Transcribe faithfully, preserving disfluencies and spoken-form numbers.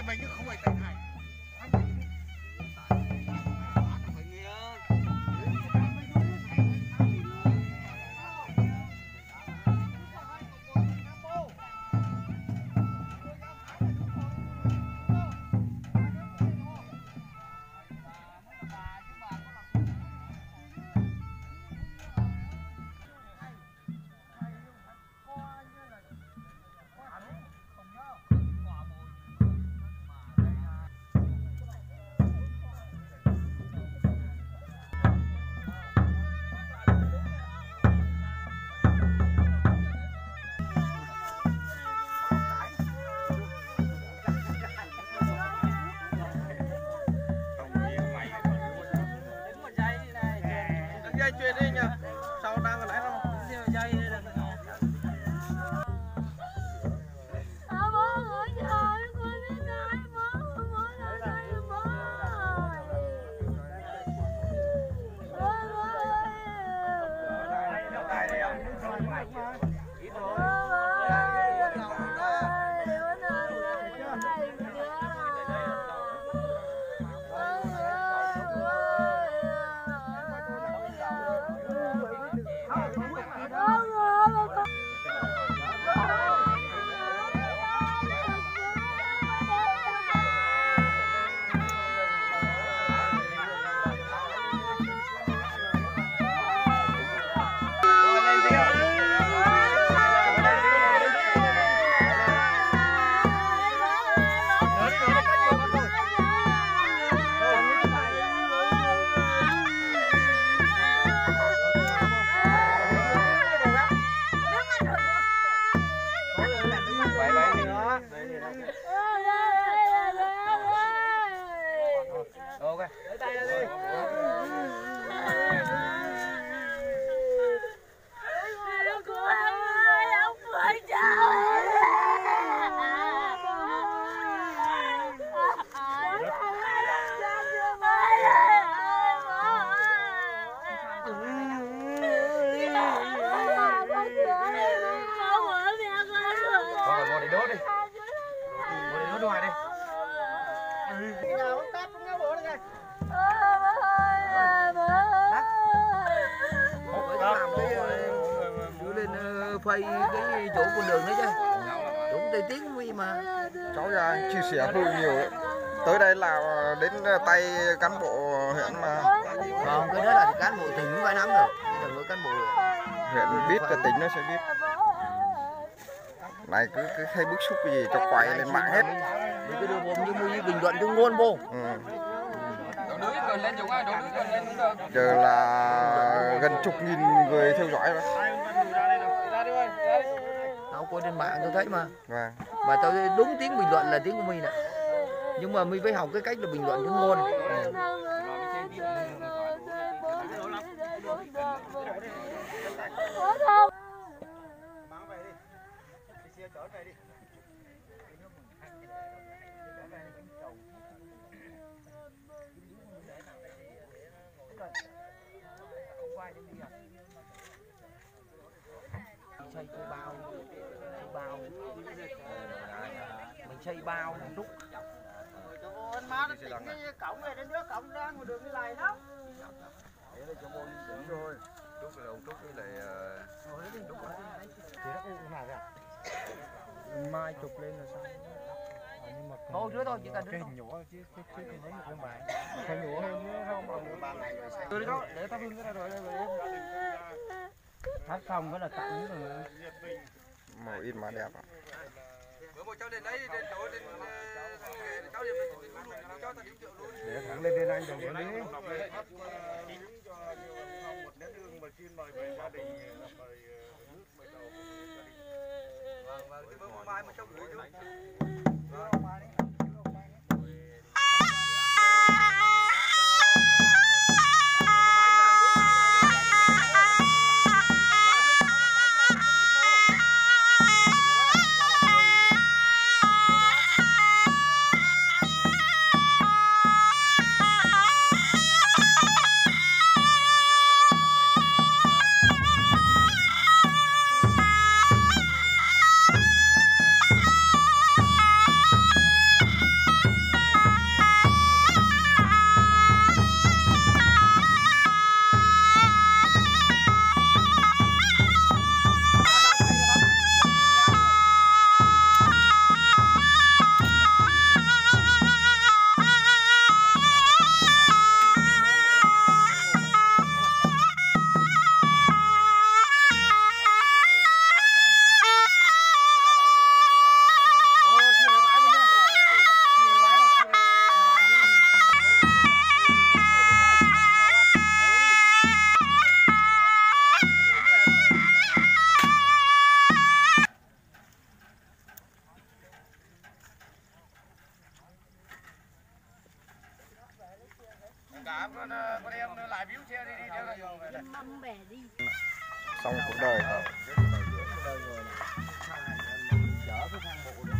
mình chứ không phải tại này. Dây chuyền đi nha, sau đang còn nãy đâu dây đây là phơi cái chỗ con đường đấy chứ, đúng Tây Tiến Huy mà. Cháu ra chia sẻ hơi nhiều đấy. Tới đây là đến tay cán bộ huyện mà. Không, cái đó là cán bộ tỉnh vài năm rồi, cái thằng cán bộ huyện biết là tỉnh nó sẽ biết. Này cứ cứ hay bức xúc cái gì cho quay lên mạng hết. Mấy cái đưa vô như Huy bình luận cho ngôn vô. Ừ. Giờ là gần chục nghìn người theo dõi rồi. Tao coi trên mạng tôi thấy mà. Vâng. Mà tao đúng tiếng bình luận là tiếng của mình nè. Nhưng mà mình phải học cái cách là bình luận cho ngôn. Ừ. Xây cái bao, xây bao, mình xây bao một lúc. Anh má nó tính cái cổng này đến nước cổng ra ngoài đường như này đó. Đấy là cho môn đúng rồi. Trúc là đầu trúc với lại trúc quá. Thì nó cũng này à. Mai chụp lên là sao? Nhưng mà Thôi rứa thôi, chỉ cần cái hình nhỏ chứ chứ chứ còn mấy một con bài. Hình nhỏ hơn nữa không bằng ba này rồi sao? Tôi đó để tao hương cái này rồi đây rồi. Hát xong cái là tặng rồi. Màu in mà đẹp ạ. Bữa một cháu đến đấy, đến chỗ đến cháu đến cho ta điểm triệu luôn. Để thẳng lên trên anh đồng quản lý. Một nén hương mà xin mời về gia đình, mời nước, mời đầu gia đình. Vâng, vâng, cái bữa mai mà cháu gửi cho. cả con con em lại biếu xe đi đi theo này. Mâm bẻ đi. Xong cuộc đời. chở cái thang bộ